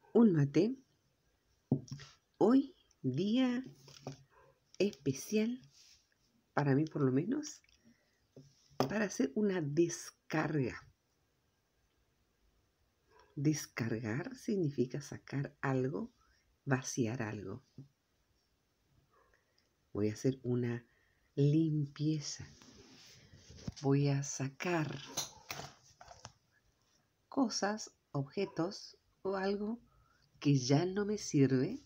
un mate. Hoy día especial, para mí por lo menos, para hacer una descarga. Descargar significa sacar algo, vaciar algo. Voy a hacer una limpieza. Voy a sacar cosas, objetos o algo que ya no me sirve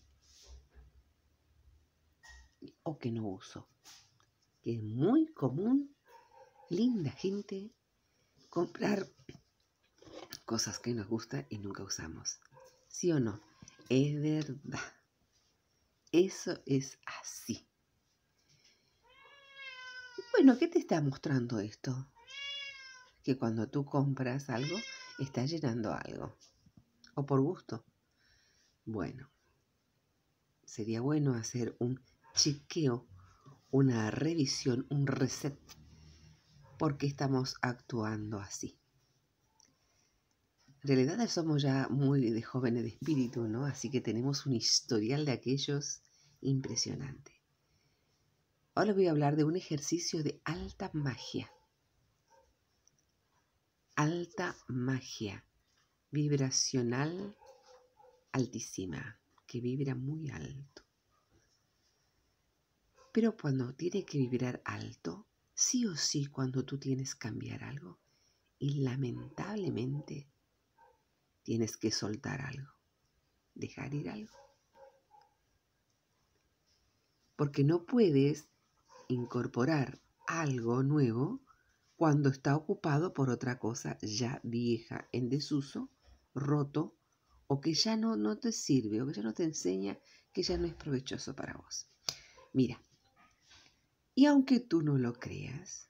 o que no uso. Que es muy común, linda gente, comprar cosas que nos gustan y nunca usamos. ¿Sí o no? Es verdad. Eso es así. Bueno, ¿qué te está mostrando esto? Que cuando tú compras algo, estás llenando algo. O por gusto. Bueno, sería bueno hacer un chequeo, una revisión, un reset. ¿Por qué estamos actuando así? En realidad somos ya muy de jóvenes de espíritu, ¿no? Así que tenemos un historial de aquellos impresionante. Ahora voy a hablar de un ejercicio de alta magia. Alta magia, vibracional altísima, que vibra muy alto. Pero cuando tiene que vibrar alto, sí o sí cuando tú tienes que cambiar algo, y lamentablemente tienes que soltar algo, dejar ir algo. Porque no puedes incorporar algo nuevo cuando está ocupado por otra cosa ya vieja, en desuso, roto, o que ya no te sirve, o que ya no te enseña, que ya no es provechoso para vos. Mira, y aunque tú no lo creas,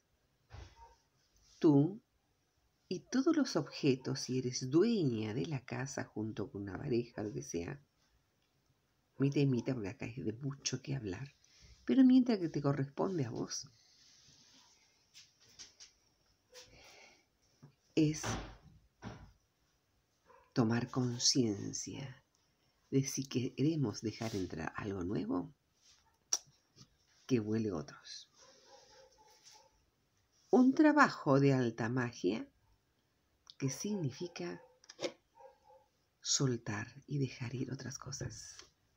tú y todos los objetos, si eres dueña de la casa junto con una pareja, lo que sea, mita, porque acá es de mucho que hablar, pero mientras que te corresponde a vos, es tomar conciencia de si queremos dejar entrar algo nuevo, que huele otros. Un trabajo de alta magia que significa soltar y dejar ir otras cosas.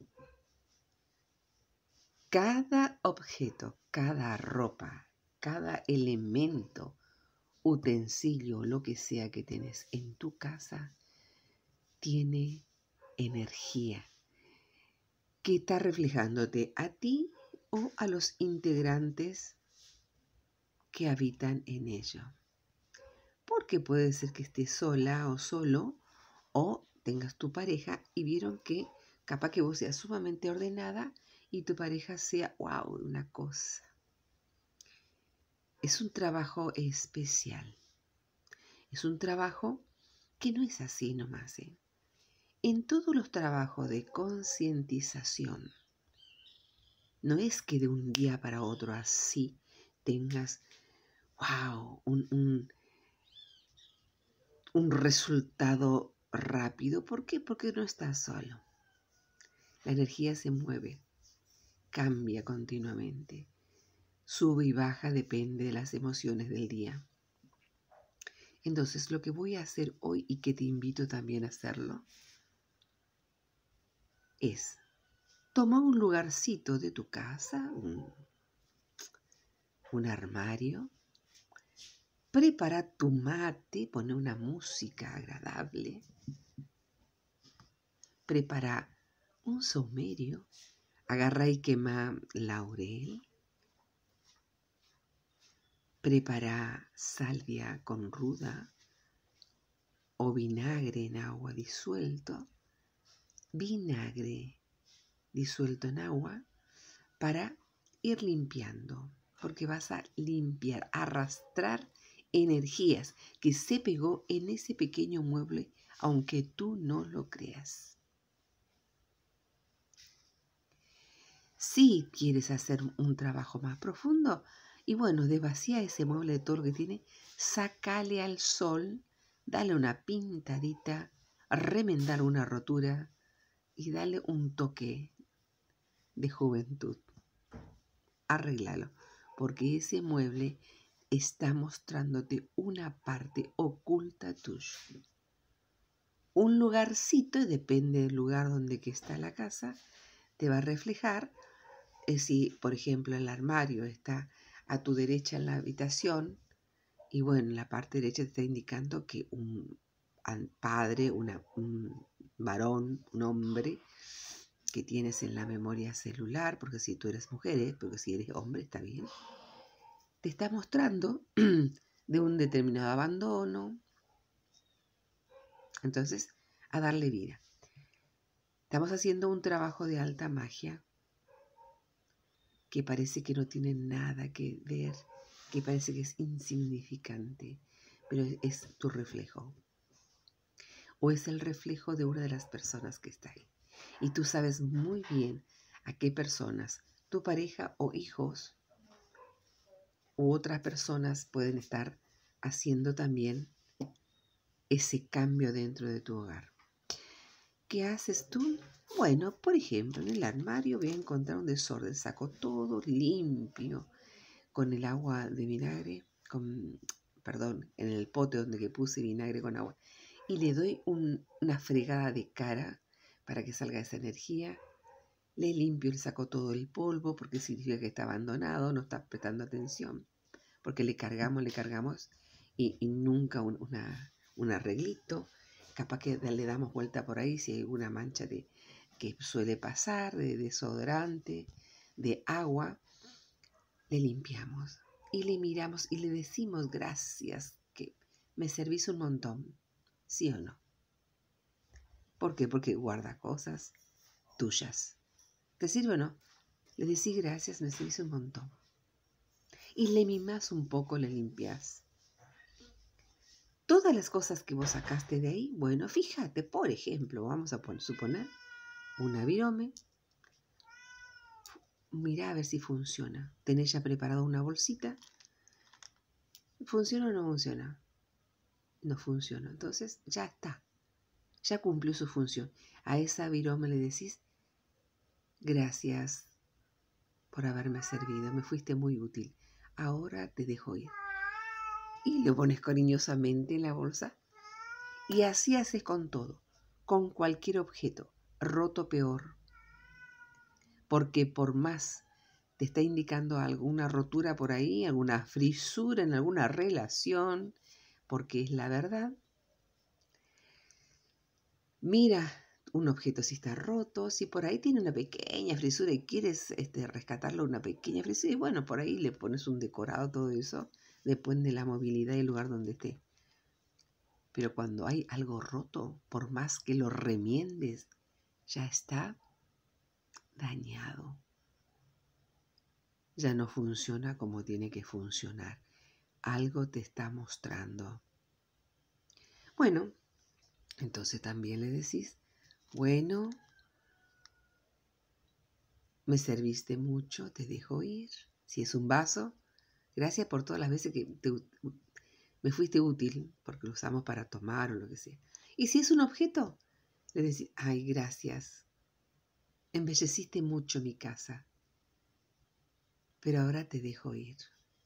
Cada objeto, cada ropa, cada elemento, utensilio, lo que sea que tenés en tu casa, tiene energía que está reflejándote a ti o a los integrantes que habitan en ello. Porque puede ser que estés sola o solo, o tengas tu pareja y vieron que capaz que vos seas sumamente ordenada y tu pareja sea, wow, una cosa. Es un trabajo especial. Es un trabajo que no es así nomás, ¿eh? En todos los trabajos de concientización, no es que de un día para otro así tengas, wow, un resultado rápido. ¿Por qué? Porque no estás solo. La energía se mueve, cambia continuamente, sube y baja, depende de las emociones del día. Entonces, lo que voy a hacer hoy y que te invito también a hacerlo es toma un lugarcito de tu casa, un armario, prepara tu mate, pone una música agradable, prepara un saumerio, agarra y quema laurel, prepara salvia con ruda o vinagre en agua disuelto, vinagre disuelto en agua para ir limpiando, porque vas a limpiar, arrastrar energías que se pegó en ese pequeño mueble, aunque tú no lo creas. Si quieres hacer un trabajo más profundo, y bueno, de vaciar ese mueble de todo lo que tiene, sácale al sol, dale una pintadita, remendar una rotura, y dale un toque de juventud. Arréglalo, porque ese mueble está mostrándote una parte oculta tuya. Un lugarcito, y depende del lugar donde que está la casa, te va a reflejar. Si, por ejemplo, el armario está a tu derecha en la habitación, y bueno, en la parte derecha te está indicando que un padre, un varón, un hombre que tienes en la memoria celular, porque si tú eres mujer, porque si eres hombre está bien, te está mostrando de un determinado abandono. Entonces, a darle vida. Estamos haciendo un trabajo de alta magia que parece que no tiene nada que ver, que parece que es insignificante, pero es tu reflejo. O es el reflejo de una de las personas que está ahí. Y tú sabes muy bien a qué personas, tu pareja o hijos u otras personas pueden estar haciendo también ese cambio dentro de tu hogar. ¿Qué haces tú? Bueno, por ejemplo, en el armario voy a encontrar un desorden. Saco todo limpio con el agua de vinagre, en el pote donde que puse vinagre con agua. Y le doy una fregada de cara para que salga esa energía. Le limpio, le saco todo el polvo porque significa que está abandonado, no está prestando atención. Porque le cargamos y nunca un arreglito. Capaz que le damos vuelta por ahí si hay alguna mancha que suele pasar, de desodorante, de agua. Le limpiamos y le miramos y le decimos gracias, que me servís un montón, ¿sí o no? ¿Por qué? Porque guarda cosas tuyas. ¿Te sirve o no? Le decís gracias, me servís un montón. Y le mimás un poco, le limpias. Todas las cosas que vos sacaste de ahí, bueno, fíjate, por ejemplo, vamos a suponer una virome. Mirá a ver si funciona. Tenés ya preparada una bolsita. ¿Funciona o no funciona? No funciona. Entonces ya está. Ya cumplió su función. A esa virome le decís, gracias por haberme servido. Me fuiste muy útil. Ahora te dejo ir. Y lo pones cariñosamente en la bolsa. Y así haces con todo. Con cualquier objeto. Roto peor. Porque por más te está indicando alguna rotura por ahí, alguna frisura en alguna relación, porque es la verdad, mira un objeto si está roto, si por ahí tiene una pequeña frisura y quieres rescatarlo, una pequeña frisura, y bueno, por ahí le pones un decorado, todo eso, depende de la movilidad y el lugar donde esté. Pero cuando hay algo roto, por más que lo remiendes, ya está dañado. Ya no funciona como tiene que funcionar. Algo te está mostrando. Bueno, entonces también le decís, bueno, me serviste mucho, te dejo ir. Si es un vaso, gracias por todas las veces que me fuiste útil, porque lo usamos para tomar o lo que sea. Y si es un objeto, le decís, ay, gracias, embelleciste mucho mi casa, pero ahora te dejo ir.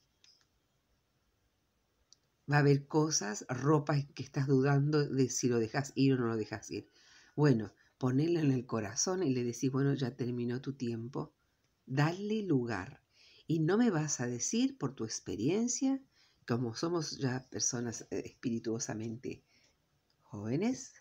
Va a haber cosas, ropa que estás dudando de si lo dejas ir o no lo dejas ir. Bueno, ponelo en el corazón y le decís, bueno, ya terminó tu tiempo, dale lugar. Y no me vas a decir por tu experiencia, como somos ya personas espirituosamente jóvenes,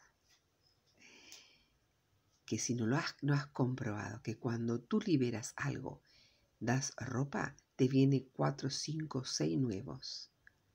que si no has comprobado que cuando tú liberas algo, das ropa, te viene 4, 5, 6 nuevos.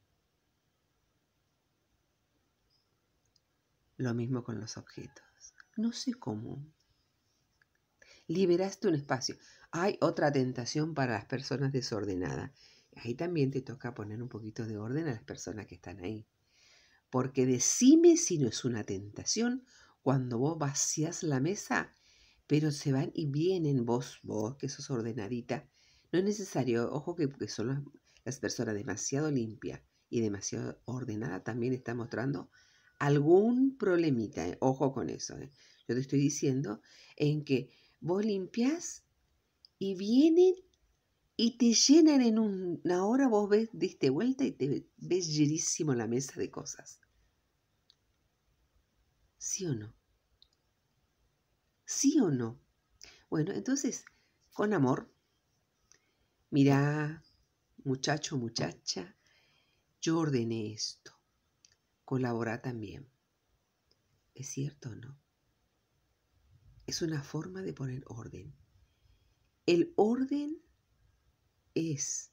Lo mismo con los objetos. No sé cómo. Liberaste un espacio. Hay otra tentación para las personas desordenadas. Ahí también te toca poner un poquito de orden a las personas que están ahí. Porque decime si no es una tentación cuando vos vacías la mesa, pero se van y vienen vos que sos ordenadita. No es necesario, ojo que son las personas demasiado limpias y demasiado ordenadas también está mostrando algún problemita, ojo con eso. Yo te estoy diciendo en que vos limpiás y vienen y te llenan en una hora, vos ves, diste vuelta y te ves llenísimo la mesa de cosas. ¿Sí o no? ¿Sí o no? Bueno, entonces, con amor, mirá, muchacho, muchacha, yo ordené esto. Colabora también. ¿Es cierto o no? Es una forma de poner orden. El orden es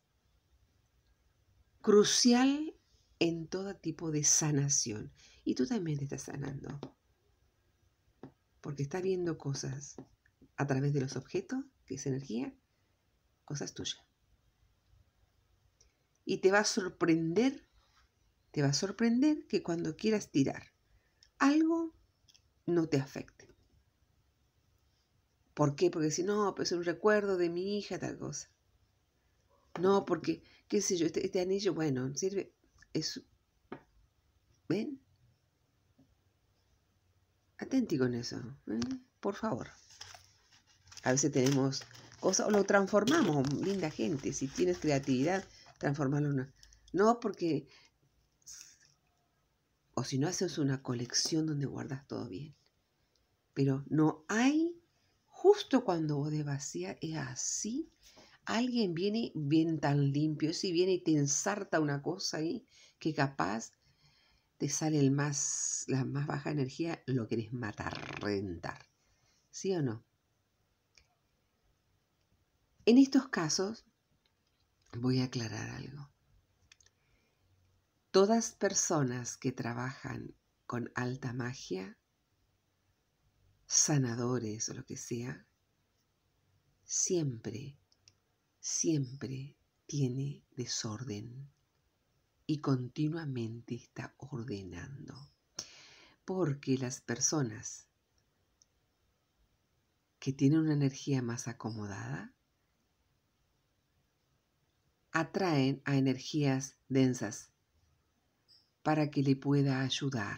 crucial en todo tipo de sanación. Y tú también te estás sanando. Porque estás viendo cosas a través de los objetos, que es energía, cosas tuyas. Y te va a sorprender que cuando quieras tirar algo no te afecte. ¿Por qué? Porque si no, pues es un recuerdo de mi hija, tal cosa. No, porque, qué sé yo, este anillo, bueno, sirve, es, ¿ven? Atenti con eso, ¿eh? Por favor. A veces tenemos cosas, o lo transformamos, linda gente, si tienes creatividad, transformarlo. No, porque, o si no haces una colección donde guardas todo bien. Pero no hay, justo cuando vos de vacía es así, alguien viene bien tan limpio, si viene y te ensarta una cosa ahí, que capaz te sale la más baja energía, lo querés matar, reventar. ¿Sí o no? En estos casos, voy a aclarar algo. Todas personas que trabajan con alta magia, sanadores o lo que sea, siempre tiene desorden y continuamente está ordenando. Porque las personas que tienen una energía más acomodada atraen a energías densas para que le pueda ayudar.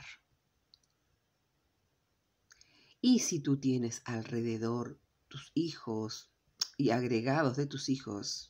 Y si tú tienes alrededor tus hijos y agregados de tus hijos,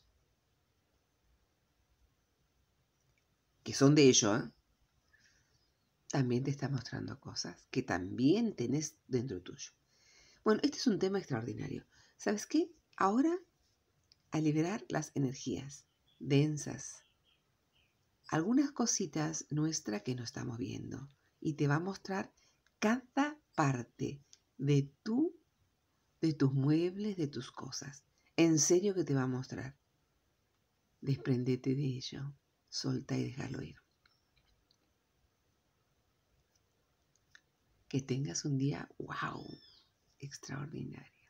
que son de ellos, también te está mostrando cosas que también tenés dentro tuyo. Bueno, este es un tema extraordinario. ¿Sabes qué? Ahora, a liberar las energías densas, algunas cositas nuestras que no estamos viendo, y te va a mostrar cada parte de tus muebles, de tus cosas. En serio que te va a mostrar. Desprendete de ello, solta y déjalo ir. Que tengas un día, wow, extraordinario.